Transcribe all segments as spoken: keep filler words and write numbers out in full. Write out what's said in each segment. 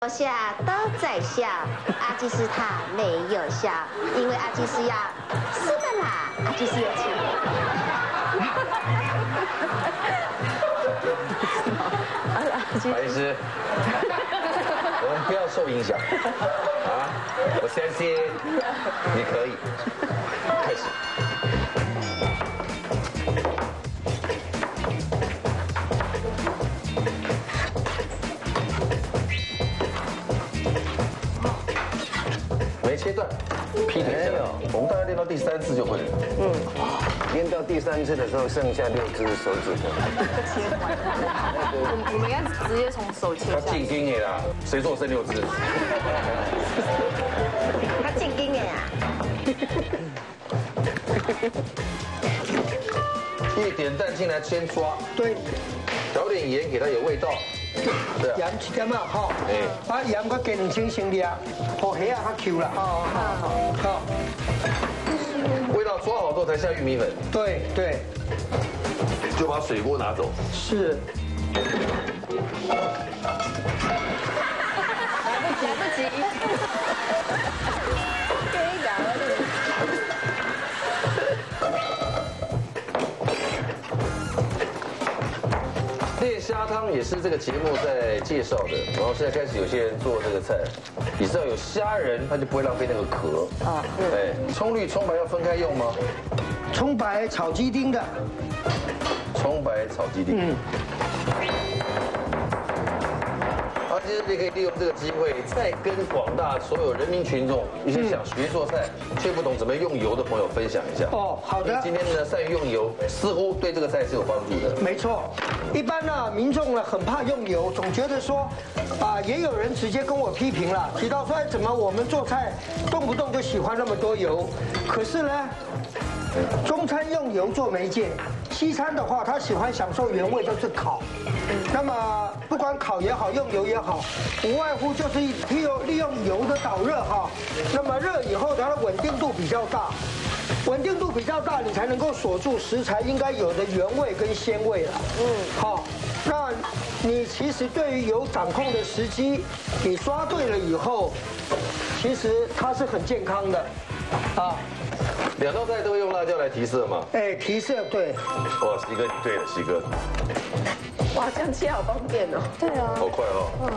下都在笑，阿基斯他没有笑，因为阿基斯要是的啦，阿基斯有请。 白医师，我们不要受影响啊！我相信你可以。开始。没切断，劈腿下来，我们大概练到第三次就会了。嗯， 练到第三次的时候，剩下六只手指头。 我们应该直接从手切他下。 进京的啦，谁说我剩六只？ 他进经验啊！ 一点蛋进来先抓， 对， 调点盐给它有味道。对啊， 盐一点啊，吼， 哎把盐搁加两千先粒，和虾啊较 Q 啦。哦，好，好， 味道抓好之后才下玉米粉， 对对， 就把水锅拿走。 是。 来不及。 练虾汤也是这个节目在介绍的，然后现在开始有些人做这个菜，你知道有虾仁，他就不会浪费那个壳啊。对，葱绿、葱白要分开用吗？ 葱白炒鸡丁的。 葱白炒鸡丁。嗯。好，其实你可以利用这个机会，再跟广大所有人民群众，一些想学做菜却不懂怎么用油的朋友分享一下。 哦，好的。 今天呢，善于用油，似乎对这个菜是有帮助的。 没错，一般呢，民众呢很怕用油，总觉得说，啊，也有人直接跟我批评了，提到说，哎，怎么我们做菜动不动就喜欢那么多油？可是呢，中餐用油做媒介，西餐的话，他喜欢享受原味，就是烤。那么不管烤也好，用油也好，无外乎就是利用利用油的导热哈。那么热以后，它的稳定度比较大，稳定度比较大，你才能够锁住食材应该有的原味跟鲜味了。嗯，好，那你其实对于油掌控的时机，你抓对了以后，其实它是很健康的，啊。 两道菜都会用辣椒来提色吗？ 哎，提色对。 哇，西哥你对了，西哥。 哇，这样切好方便哦。对啊。 好快哦。嗯。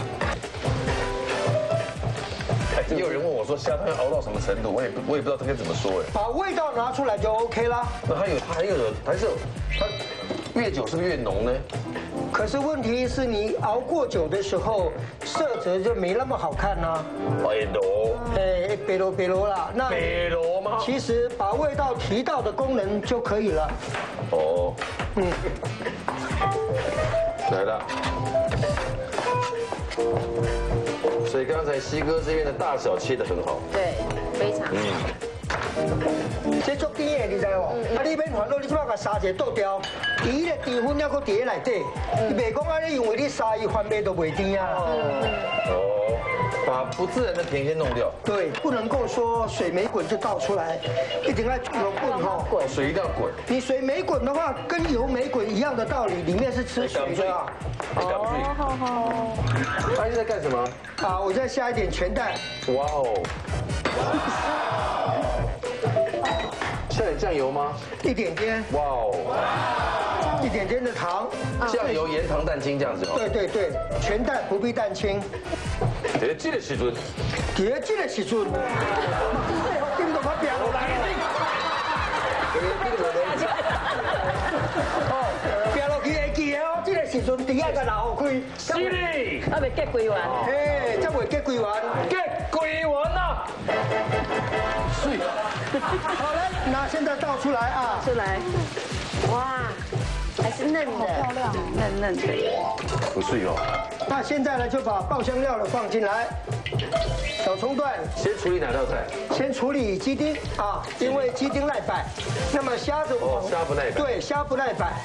哎，也有人问我说虾汤要熬到什么程度，我也不我也不知道这该怎么说哎。 把味道拿出来就 OK 啦。 那还有还有还是有它越久是不是越浓呢？ 可是问题是你熬过久的时候，色泽就没那么好看啦。 白螺， 哎，白螺白螺啦，那白螺吗？ 其实把味道提到的功能就可以了。 哦，嗯，来了。所以刚才西哥这边的大小切得很好。 对，非常。嗯。 这足甜的，你知无？啊，你免烦恼，你即摆甲沙姐倒掉，伊的甜分还搁伫咧内底，伊袂讲安尼，因为你沙伊翻味都袂甜啊。 哦，把不自然的甜先弄掉。 对，不能够说水没滚就倒出来，一定要有滚哈。 滚，水一定要滚。 你水没滚的话，跟油没滚一样的道理，里面是吃水的啊。 哦，好好。他现在干什么？ 啊，我再下一点全蛋。 哇哦。下点酱油吗？ 一点点。哇哦！一点点的糖。 酱油、盐、糖、蛋清这样子哦。 对对对，全蛋不必蛋清。 在这个时阵， 在这个时阵，点到发表来。哦，表落去会记的哦，这个时阵第二个老开。 是哩。 啊，未结归完。 嘿，这未结归完。 结归完啊！ 是。好了，那现在倒出来啊， 出来，哇，还是嫩的，漂亮，嫩嫩的， 不是哦。 那现在呢，就把爆香料的放进来，小葱段。 先处理哪道菜？ 先处理鸡丁啊，因为鸡丁耐摆。那么虾子哦，虾不耐摆。 对，虾不耐摆。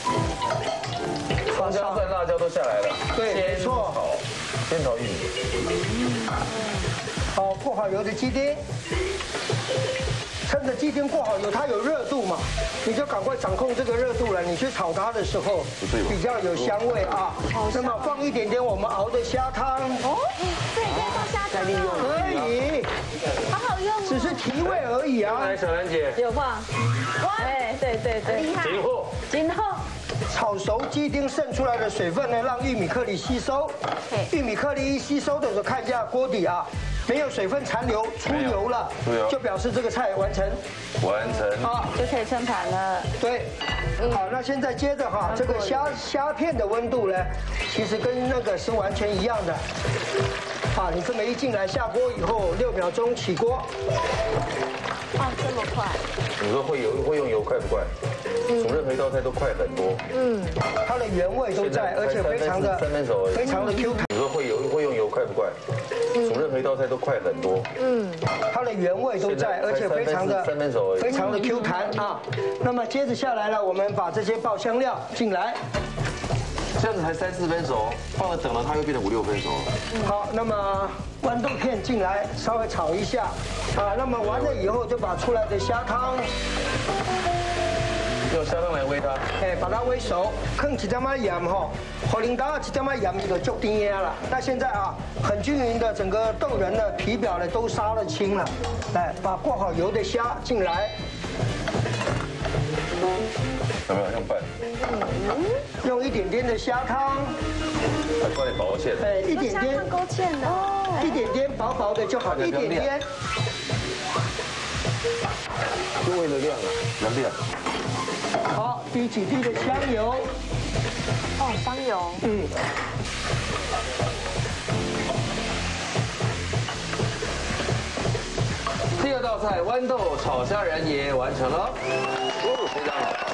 葱姜蒜辣椒都下来了。 对，没错。 好，先炒玉米。 好，过好油的鸡丁。 趁着鸡丁过好油，它有热度嘛，你就赶快掌控这个热度了。你去炒它的时候，比较有香味啊。那么放一点点我们熬的虾汤。 哦，对，可以放虾汤。 可以， 好好用哦。 只是提味而已啊。 来，小兰姐， 有放。哎，对对对，厉害。 今后今后。 炒熟鸡丁渗出来的水分呢，让玉米颗粒吸收。玉米颗粒一吸收的时候，看一下锅底啊，没有水分残留，出油了，就表示这个菜完成。 完成。 啊， 就可以称盘了。 对。好，那现在接着哈，这个虾虾片的温度呢，其实跟那个是完全一样的。啊，你这么一进来下锅以后，六秒钟起锅。 啊，这么快？ 你说会油会用油快不快？煮任何一道菜都快很多。 嗯，它的原味都在，而且非常的三分熟而已， 非常的 Q 弹。 你说会油会用油快不快？煮任何一道菜都快很多。 嗯，它的原味都在，而且非常的三分熟而已， 非常的 Q 弹啊。那么接着下来呢，我们把这些爆香料进来。 这样子才三四分熟，放了等了它又变成五六分熟了。 好，那么豌豆片进来，稍微炒一下，啊，那么完了以后就把出来的虾汤， 用虾汤来煨它， 哎，把它煨熟，放几点仔盐哈，火淋达几点仔盐就就甜了。那现在啊，很均匀的整个豆仁的皮表呢都杀了青了，来把过好油的虾进来。 有没有用拌？ 用一点点的虾汤， 再抓点薄芡。 哎，一点点勾芡的， 一点点薄薄的就好，一点点。 就为了亮啊， 能亮。 好，滴几滴的香油。 哦，香油。 嗯。 第二道菜豌豆炒虾仁也完成了。哦，非常好。